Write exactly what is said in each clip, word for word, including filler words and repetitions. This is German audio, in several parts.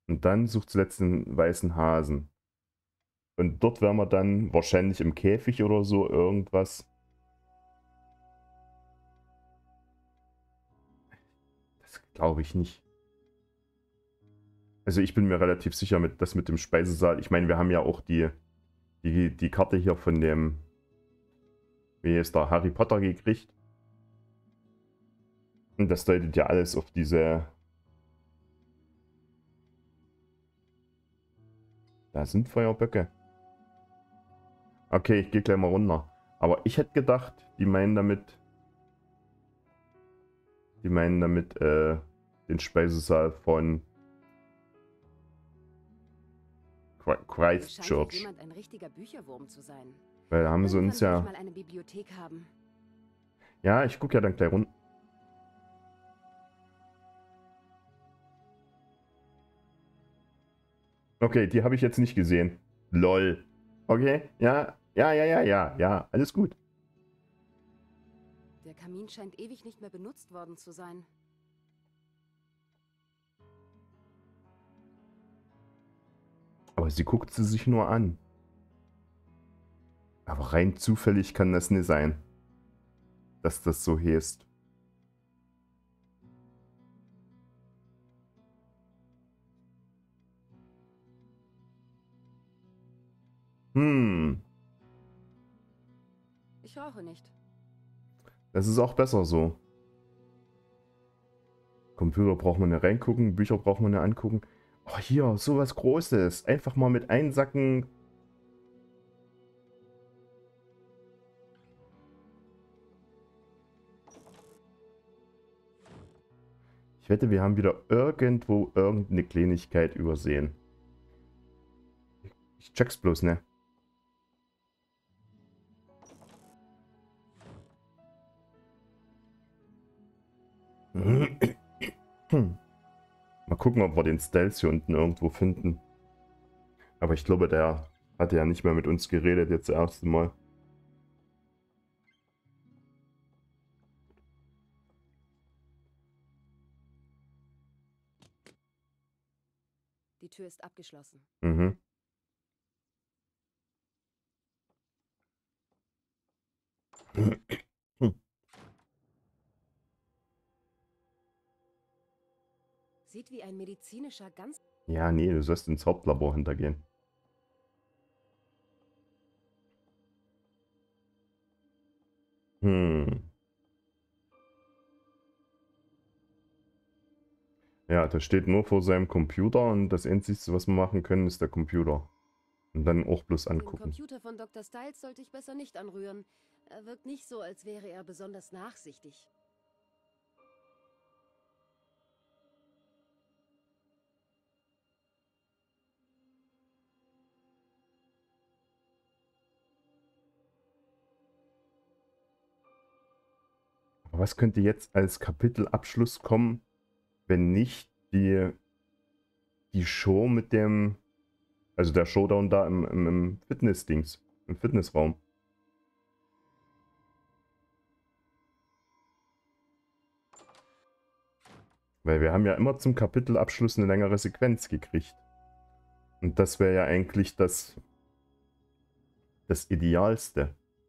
Und dann sucht zuletzt den weißen Hasen. Und dort wären wir dann wahrscheinlich im Käfig oder so irgendwas. Das glaube ich nicht. Also ich bin mir relativ sicher, mit das mit dem Speisesaal. Ich meine, wir haben ja auch die, die, die Karte hier von dem, wie ist der, Harry Potter gekriegt. Und das deutet ja alles auf diese... Da sind Feuerböcke. Okay, ich gehe gleich mal runter. Aber ich hätte gedacht, die meinen damit... Die meinen damit äh, den Speisesaal von Hier scheint ja Christchurch. jemand ein richtiger Bücherwurm zu sein. Weil da haben sie uns Irgendwann will ich ja... mal eine Bibliothek haben. Ja, ich gucke ja dann gleich runter. Okay, die habe ich jetzt nicht gesehen. Lol. Okay, ja, ja, ja, ja, ja, ja, alles gut. Der Kamin scheint ewig nicht mehr benutzt worden zu sein. Aber sie guckt sie sich nur an. Aber rein zufällig kann das nicht sein, dass das so heißt. Hm, Ich rauche nicht. das ist auch besser so. Computer braucht man nicht reingucken, Bücher braucht man nicht angucken. Oh, hier, sowas Großes. Einfach mal mit einsacken. Ich wette, wir haben wieder irgendwo irgendeine Kleinigkeit übersehen. Ich check's bloß, ne? Hm. Mal gucken, ob wir den Stealth hier unten irgendwo finden. Aber ich glaube, der hatte ja nicht mehr mit uns geredet jetzt das erste Mal. Die Tür ist abgeschlossen. Mhm. Sieht wie ein medizinischer ganz... Ja, nee, du sollst ins Hauptlabor hintergehen. Hm. Ja, der steht nur vor seinem Computer und das Einzige, was wir machen können, ist der Computer. Und dann auch bloß Den angucken. Computer von Doktor Styles sollte ich besser nicht anrühren. Er wirkt nicht so, als wäre er besonders nachsichtig. Aber was könnte jetzt als Kapitelabschluss kommen, wenn nicht die, die Show mit dem, also der Showdown da im, im, im Fitness-Dings, im Fitnessraum? Weil wir haben ja immer zum Kapitelabschluss eine längere Sequenz gekriegt. Und das wäre ja eigentlich das, das Idealste.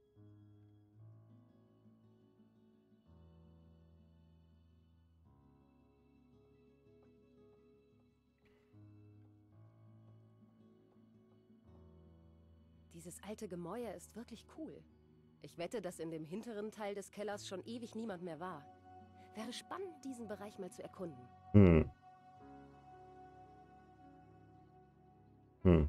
Dieses alte Gemäuer ist wirklich cool. Ich wette, dass in dem hinteren Teil des Kellers schon ewig niemand mehr war. Wäre spannend, diesen Bereich mal zu erkunden. Hm. Hm.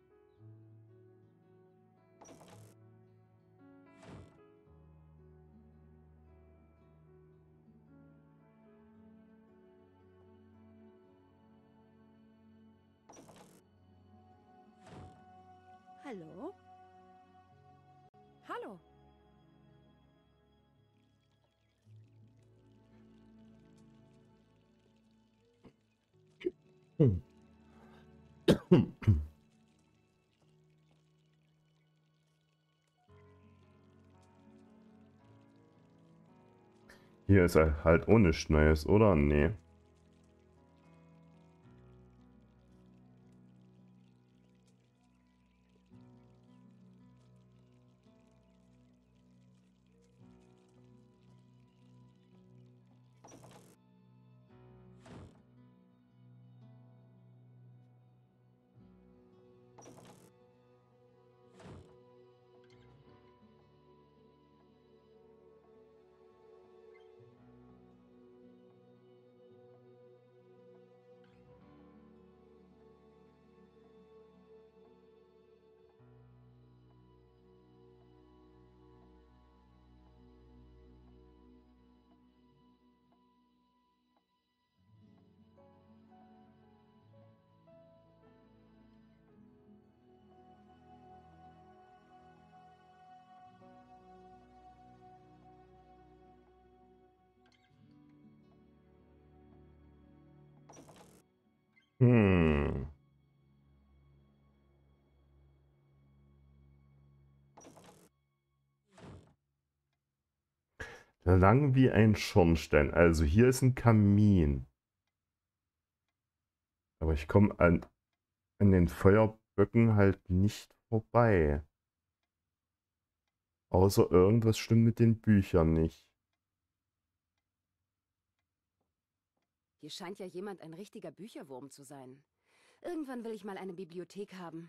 Hallo? Hallo? Hm. Hier ist halt ohne Neues, oder? Nee. Hm. Lang wie ein Schornstein. Also hier ist ein Kamin. Aber ich komme an, an den Feuerböcken halt nicht vorbei. Außer irgendwas stimmt mit den Büchern nicht. Hier scheint ja jemand ein richtiger Bücherwurm zu sein. Irgendwann will ich mal eine Bibliothek haben.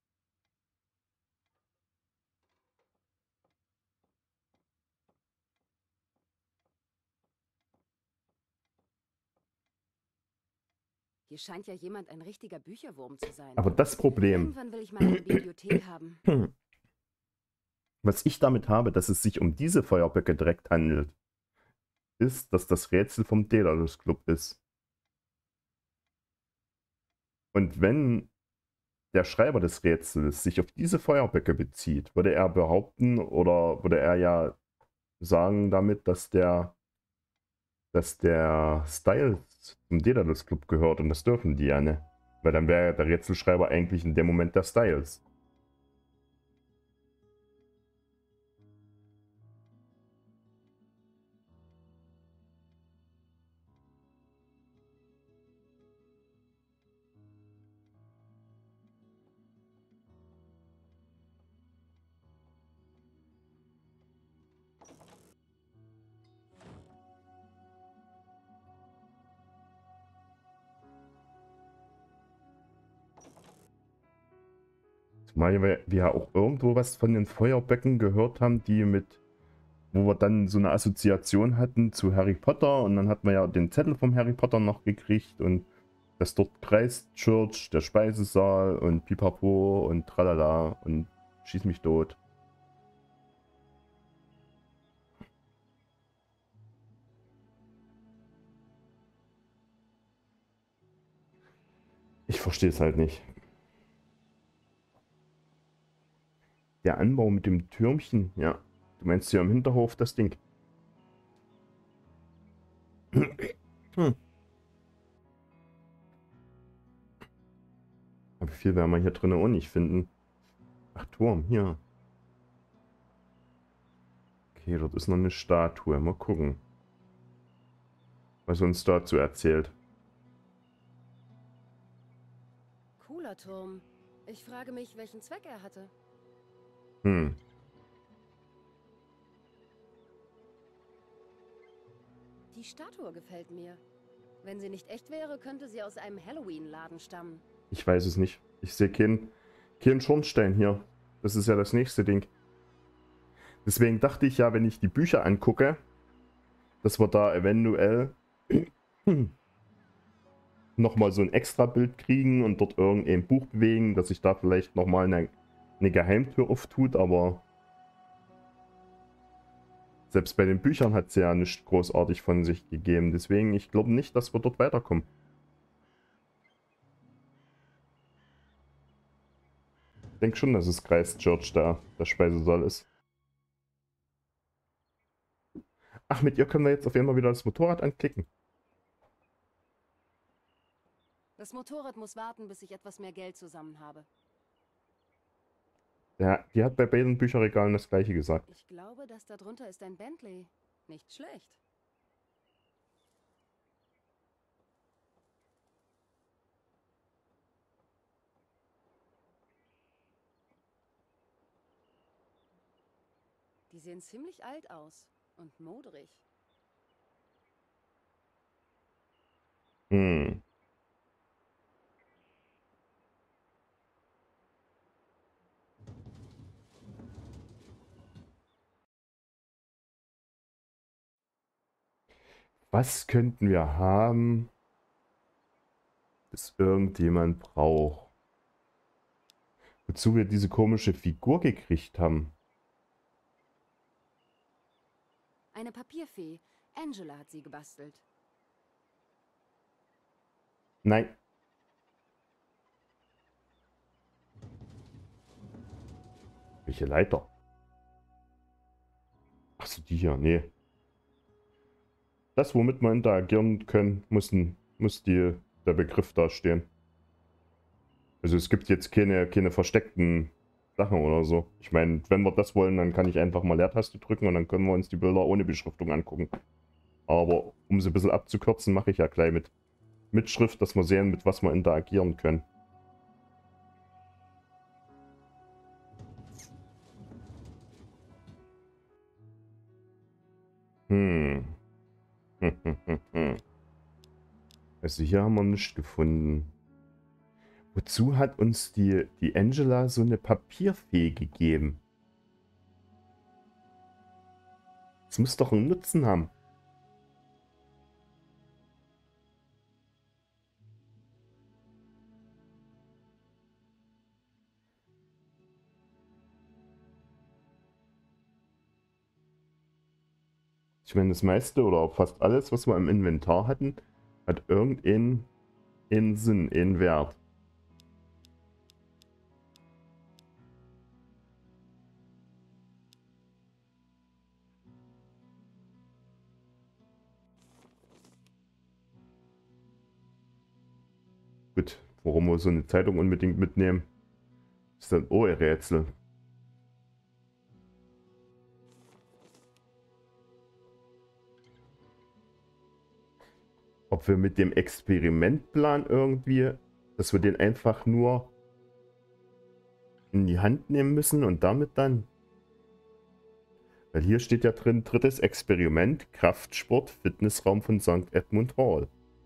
Hier scheint ja jemand ein richtiger Bücherwurm zu sein. Aber das Problem, Irgendwann will ich mal eine Bibliothek haben. was ich damit habe, dass es sich um diese Feuerböcke direkt handelt, ist, dass das Rätsel vom Daedalus Club ist. Und wenn der Schreiber des Rätsels sich auf diese Feuerböcke bezieht, würde er behaupten oder würde er ja sagen damit, dass der, dass der Styles zum Daedalus Club gehört und das dürfen die ja nicht. Weil dann wäre der Rätselschreiber eigentlich in dem Moment der Styles. Zumal wir ja auch irgendwo was von den Feuerböcken gehört haben, die mit, wo wir dann so eine Assoziation hatten zu Harry Potter und dann hat man ja den Zettel vom Harry Potter noch gekriegt und das dort Christchurch, der Speisesaal und Pipapo und Tralala und schieß mich tot. Ich verstehe es halt nicht. Der Anbau mit dem Türmchen, ja. Du meinst hier im Hinterhof das Ding. Hm. Aber viel werden wir hier drinnen auch nicht finden. Ach, Turm, hier. Okay, dort ist noch eine Statue. Mal gucken, was er uns dazu erzählt. Cooler Turm. Ich frage mich, welchen Zweck er hatte. Hm. Die Statue gefällt mir. Wenn sie nicht echt wäre, könnte sie aus einem Halloween-Laden stammen. Ich weiß es nicht. Ich sehe keinen keinen Schornstein hier. Das ist ja das nächste Ding. Deswegen dachte ich ja, wenn ich die Bücher angucke, dass wir da eventuell nochmal so ein extra Bild kriegen und dort irgendein Buch bewegen, dass sich da vielleicht nochmal eine, eine Geheimtür auftut, aber selbst bei den Büchern hat es ja nicht großartig von sich gegeben. Deswegen, ich glaube nicht, dass wir dort weiterkommen. Ich denke schon, dass es Christchurch da der Speisesaal ist. Ach, mit ihr können wir jetzt auf jeden Fall wieder das Motorrad anklicken. Das Motorrad muss warten, bis ich etwas mehr Geld zusammen habe. Ja, die hat bei beiden Bücherregalen das gleiche gesagt. Ich glaube, dass da drunter ist ein Bentley. Nicht schlecht. Die sehen ziemlich alt aus und modrig. Hm. Was könnten wir haben, das irgendjemand braucht? Wozu wir diese komische Figur gekriegt haben. Eine Papierfee. Angela hat sie gebastelt. Nein. Welche Leiter? Achso, die hier, nee. Das, womit wir interagieren können, müssen, muss die der Begriff da stehen. Also es gibt jetzt keine, keine versteckten Sachen oder so. Ich meine, wenn wir das wollen, dann kann ich einfach mal Leertaste drücken und dann können wir uns die Bilder ohne Beschriftung angucken. Aber um sie ein bisschen abzukürzen, mache ich ja gleich mit Mitschrift, dass wir sehen, mit was wir interagieren können. Hm. Hm, hm, hm, hm. Also hier haben wir nichts gefunden. Wozu hat uns die, die Angela so eine Papierfee gegeben? Das muss doch einen Nutzen haben. Ich meine, das meiste oder auch fast alles, was wir im Inventar hatten, hat irgendeinen einen Sinn, einen Wert. Gut, warum wir so eine Zeitung unbedingt mitnehmen, ist dann oh ein Rätsel. Ob wir mit dem Experimentplan irgendwie, dass wir den einfach nur in die Hand nehmen müssen und damit dann. Weil hier steht ja drin, drittes Experiment, Kraftsport, Fitnessraum von Sankt Edmund Hall.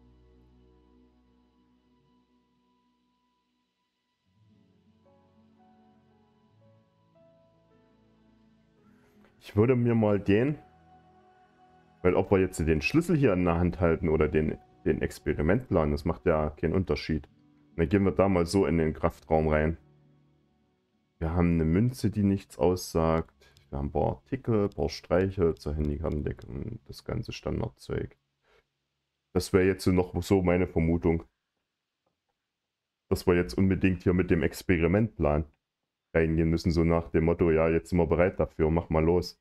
Ich würde mir mal den, weil ob wir jetzt den Schlüssel hier in der Hand halten oder den, den Experimentplan, das macht ja keinen Unterschied. Dann gehen wir da mal so in den Kraftraum rein. Wir haben eine Münze, die nichts aussagt. Wir haben ein paar Artikel, ein paar Streiche zur Handykartendeckung, das ganze Standardzeug. Das wäre jetzt noch so meine Vermutung. Dass wir jetzt unbedingt hier mit dem Experimentplan reingehen müssen, so nach dem Motto, ja, jetzt sind wir bereit dafür, mach mal los.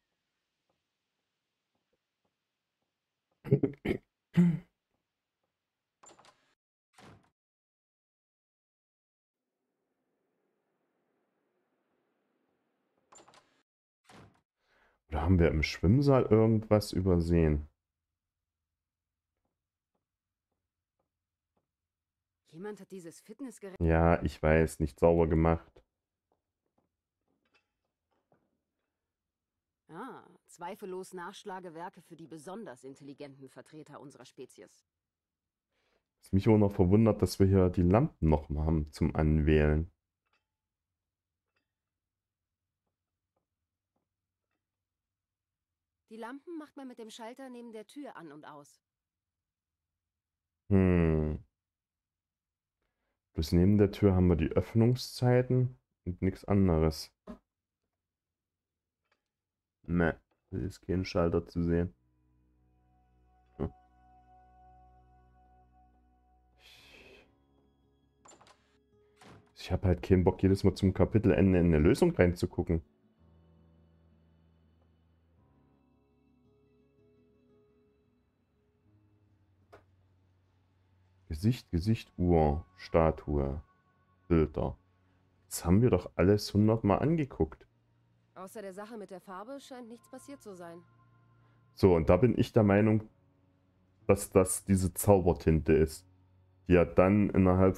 Oder haben wir im Schwimmsaal irgendwas übersehen? Jemand hat dieses Fitnessgerät... Ja, ich weiß, nicht sauber gemacht. Ah, zweifellos Nachschlagewerke für die besonders intelligenten Vertreter unserer Spezies. Was mich auch noch verwundert, dass wir hier die Lampen noch mal haben zum Anwählen. Die Lampen macht man mit dem Schalter neben der Tür an und aus. Hm. Bloß neben der Tür haben wir die Öffnungszeiten und nichts anderes. Ne, da ist kein Schalter zu sehen. Hm. Ich habe halt keinen Bock, jedes Mal zum Kapitelende in eine Lösung reinzugucken. Gesicht, Gesicht, Uhr, Statue, Filter. Das haben wir doch alles hundertmal angeguckt. Außer der Sache mit der Farbe scheint nichts passiert zu sein. So, und da bin ich der Meinung, dass das diese Zaubertinte ist, die ja dann innerhalb